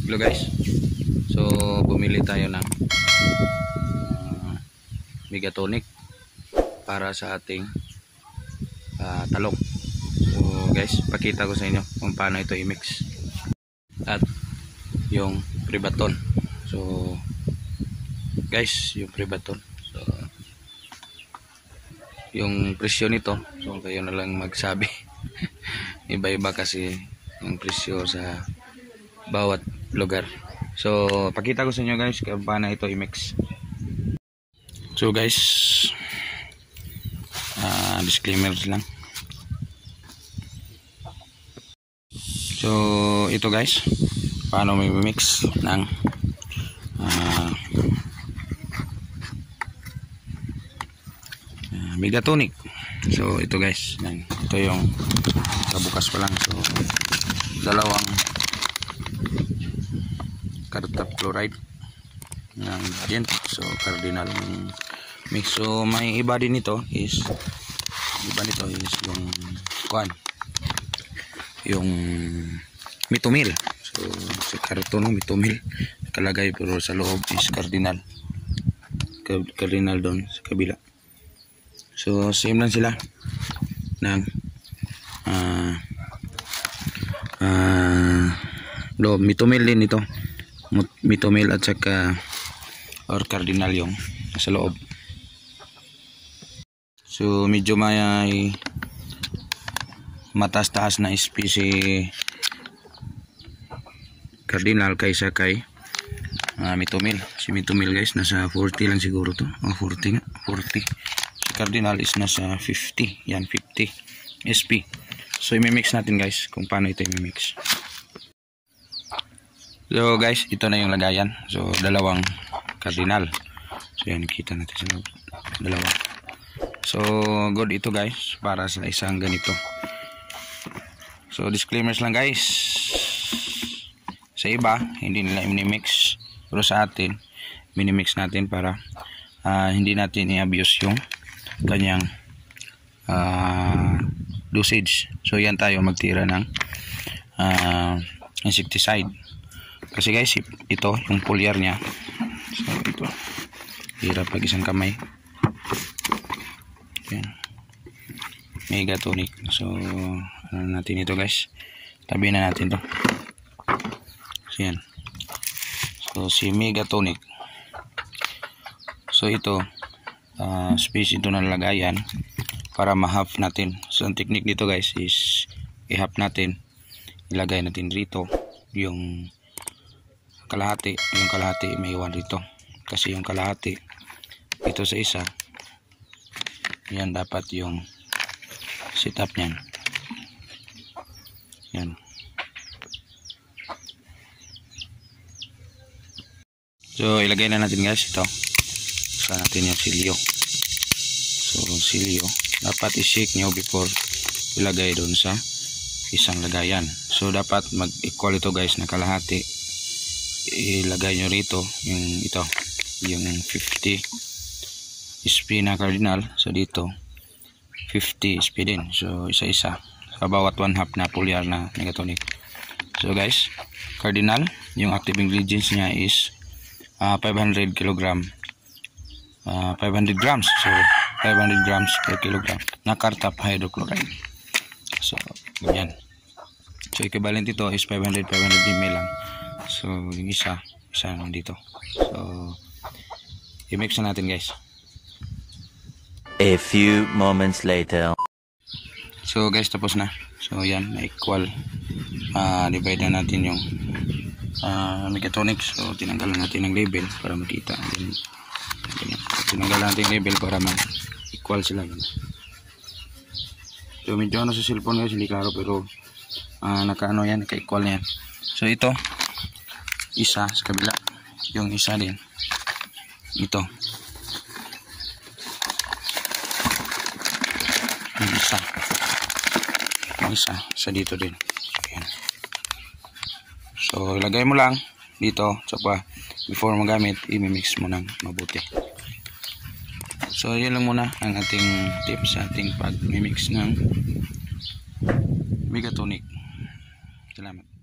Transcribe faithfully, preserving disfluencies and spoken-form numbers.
Hello guys, so bumili tayo ng uh, Megatonic para sa ating uh, talong. So guys, pakita ko sa inyo kung paano ito i-mix at yung Prebaton. So guys, yung Prebaton, so yung presyo nito, so kayo na lang magsabi. Iba-iba kasi yung presyo sa bawat lugar. So pakita ko sa inyo guys kung paano ito i-mix. So guys, uh, disclaimers lang. So ito guys, paano may mix ng uh, uh, Megatonic. So ito guys, ito yung kabukas pa lang. So dalawang Carta chloride ng Gent, so cardinal ng mix. So may iba din ito is iba nito is yung kuan, yung mitomil. So sa karton ng mitomil nakalagay, pero sa loob is cardinal cardinal doon sa kabila. So same lang sila ng uh, uh, loob mitomil din ito, mitomil at saka or cardinal yung sa loob. So medyo may mataas-taas na specie cardinal kaysa kay uh, mitomil. Si mitomil guys nasa forty lang siguro to, o oh, forty nga, forty. Si cardinal is nasa fifty, yan fifty S P. So i-mix natin guys kung paano ito i-mix. So guys, ito na yung lagayan. So dalawang cardinal. So yan, nakita natin sa dalawa. So good ito guys para sa isang ganito. So disclaimers lang guys, sa iba hindi nila minimix, pero sa atin minimix natin para uh, hindi natin i-abuse yung kanyang uh, dosage. So yan tayo magtira ng uh, insecticide. Kasi guys, ito yung foliar niya. So ito, hirap pag isang kamay. Yan, Megatonic. So ano natin ito guys, tabi na natin to. So yan, so si Megatonic. So ito uh, space ito na lagayan para ma-half natin. So ang technique dito guys is i-half natin, ilagay natin dito yung kalahati, yung kalahati may iwan dito kasi yung kalahati ito sa isa, yan dapat yung setup nyan. Yan, so ilagay na natin guys ito sa natin yung silyo. So silyo dapat i-shake nyo before ilagay doon sa isang lagayan. So dapat mag-equal ito guys na kalahati. Ilagay nyo rito yung ito, yung fifty S P na cardinal. So dito fifty S P din. So isa isa sa bawat one half na foliar na Megatonic. So guys, cardinal, yung active ingredients niya is uh, five hundred kilogram, uh, five hundred grams. So five hundred grams per kilogram na Carta hydrochloride. So ganyan. So equivalent ito is five hundred milliliters lang. So yung isa, isa nandito. So i-mix na natin guys. A few moments later. So guys, tapos na. So yan, na-equal. Uh, divide na natin yung uh, Megatonic. So tinanggalan natin ng label para makita. Tinanggalan natin yung label para mag-equal sila. So medyo ano sa cellphone guys, hindi klaro, pero uh, naka-ano yan, naka-equal na yan. So ito isa sa kabila, yung isa din ito, yung isa, yung isa sa dito din. Ayan. So ilagay mo lang dito, tsaka before magamit i-mix mo ng mabuti. So yun lang muna ang ating tips sa ating pag-mix ng Megatonic. Salamat.